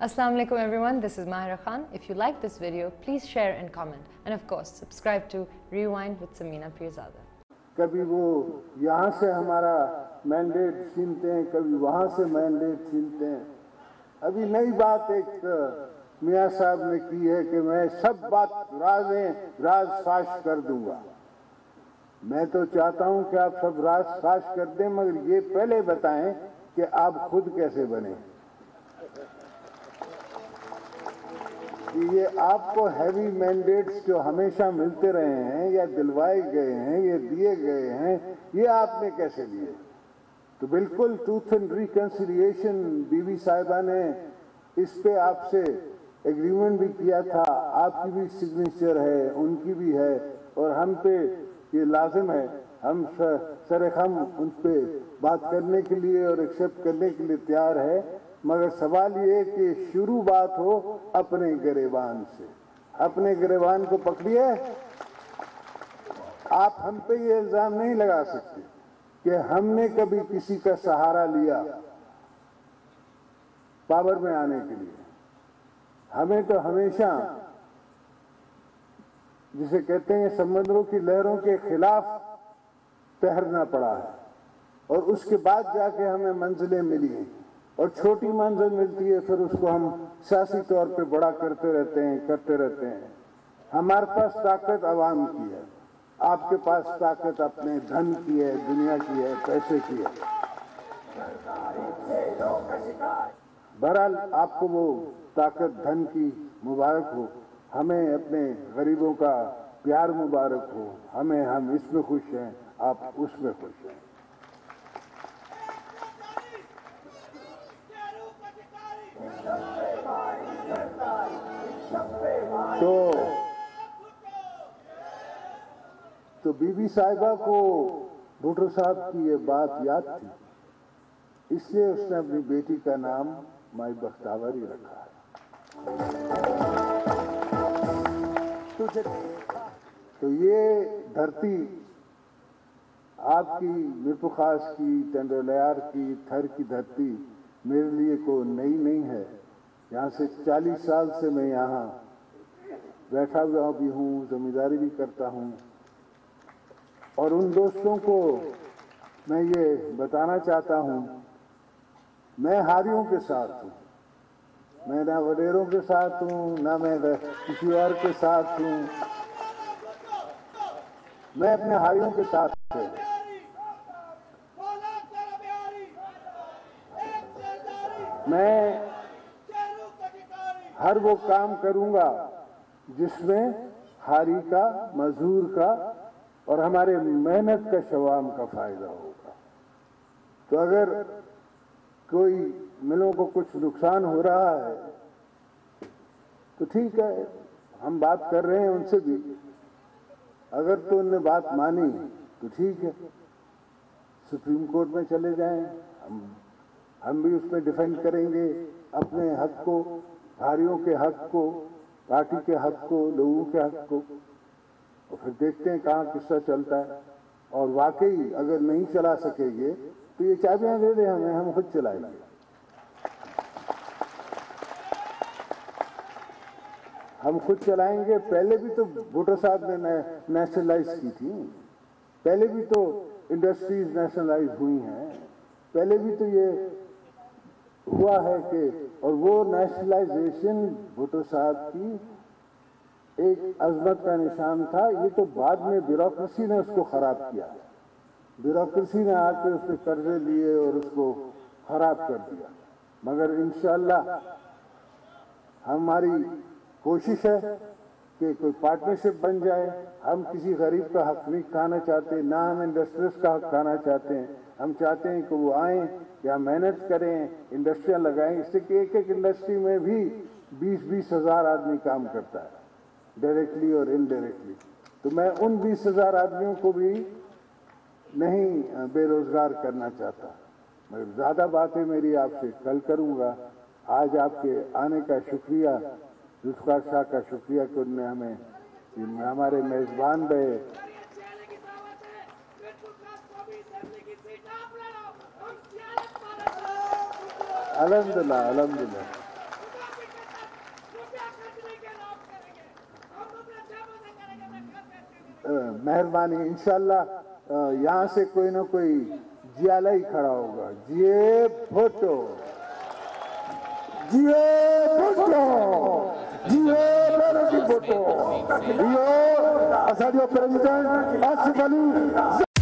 Assalamu alaikum everyone, this is Mahira Khan. If you like this video, please share and comment. And of course, subscribe to Rewind with Samina Pirzada. कभी वो यहाँ से हमारा mandate छीनते हैं, कभी वहाँ से मैंडेट छीनते हैं। अभी नई बात एक मियाँ साहब ने की है कि मैं सब बात राज फाश कर दूंगा। मैं तो चाहता हूँ कि आप सब राज फाश कर दें, मगर ये पहले बताएं कि आप खुद कैसे बने। ये आपको हैवी मैंडेट्स जो हमेशा मिलते रहे हैं या दिलवाए गए हैं, ये दिए गए हैं, ये आपने कैसे लिए? तो बिल्कुल ट्रूथ एंड रिकंसिलिएशन बीवी साहिबा ने इस पे आपसे एग्रीमेंट भी किया था, आपकी भी सिग्नेचर है, उनकी भी है, और हम पे ये लाजिम है, हम सरेखम उन पे बात करने के लिए और एक्सेप्ट करने के लिए तैयार है। मगर सवाल ये कि शुरू बात हो अपने गिरेबान से। अपने गिरेबान को पकड़िए। आप हम पे ये इल्जाम नहीं लगा सकते कि हमने कभी किसी का सहारा लिया पावर में आने के लिए। हमें तो हमेशा, जिसे कहते हैं, समंदरों की लहरों के खिलाफ तैरना पड़ा है, और उसके बाद जाके हमें मंजिलें मिली हैं। और छोटी मंजिल मिलती है, फिर उसको हम सियासी तौर पे बड़ा करते रहते हैं। हमारे पास ताकत आवाम की है, आपके पास ताकत अपने धन की है, दुनिया की है, पैसे की है। बहरहाल आपको वो ताकत धन की मुबारक हो, हमें अपने गरीबों का प्यार मुबारक हो। हम इसमें खुश हैं, आप उसमें खुश हैं। तो बीबी साहिबा को भुट्टो साहब की ये बात याद थी, इसलिए उसने अपनी बेटी का नाम माई बख्तावर ही रखा है। तो ये धरती आपकी, मिर्पु खास की, टेंडोलयार की, थर की धरती मेरे लिए को नई नहीं है। यहाँ से 40 साल से मैं यहाँ बैठा हुआ भी हूँ, जमींदारी भी करता हूँ। और उन दोस्तों को मैं ये बताना चाहता हूँ, मैं हारियों के साथ हूँ, मैं ना वडेरों के साथ हूँ, ना मैं किसी और के साथ हूँ, मैं अपने हारियों के साथ हूँ। मैं हर वो काम करूंगा जिसमें हारी का, मजदूर का और हमारे मेहनत का शवाम का फायदा होगा। तो अगर कोई मिलों को कुछ नुकसान हो रहा है तो ठीक है, हम बात कर रहे हैं उनसे भी। अगर तो उनने बात मानी तो ठीक है, सुप्रीम कोर्ट में चले जाएं, हम भी उसमें डिफेंड करेंगे अपने हक को, हारियों के हक को, पार्टी के हक को, लोगों के हक को। और फिर देखते हैं कहाँ किस्सा चलता है। और वाकई अगर नहीं चला सकेंगे तो ये चाबियां दे दें हमें, हम खुद चलाएंगे। हम खुद चलाएंगे। पहले भी तो भुट्टो साहब ने नेशनलाइज की थी, पहले भी तो इंडस्ट्रीज नेशनलाइज हुई हैं, पहले भी तो ये हुआ है कि, और वो नेशनलाइजेशन भुट्टो साहब की एक अजमत का निशान था। ये तो बाद में ब्यूरोक्रेसी ने उसको खराब किया। ब्यूरोक्रेसी ने आके उस पर कर्जे लिए और उसको खराब कर दिया। मगर इंशाअल्लाह हमारी कोशिश है कि कोई पार्टनरशिप बन जाए। हम किसी गरीब का हक नहीं खाना चाहते, ना हम इंडस्ट्रीज का हक खाना चाहते हैं। हम चाहते हैं कि वो आएँ, या मेहनत करें, इंडस्ट्रियाँ लगाएं। इससे कि एक इंडस्ट्री में भी 20-20 हज़ार आदमी काम करता है, डायरेक्टली और इनडायरेक्टली। तो मैं उन 20 हज़ार आदमियों को भी नहीं बेरोजगार करना चाहता। मगर ज़्यादा बातें मेरी आपसे कल करूँगा। आज आपके आने का शुक्रिया, जुल्फ़िकार शाह का शुक्रिया कि उन्होंने हमें, हमारे मेज़बान रहे। अल्हम्दुलिल्लाह, अल्हम्दुलिल्लाह। मेहरबानी। इंशाल्लाह यहाँ से कोई ना कोई जियाला ही खड़ा होगा। जिए भुट्टो, जिए भुट्टो, जिए भुट्टो। इहो असांजो प्रेसिडेंट आसिफ अली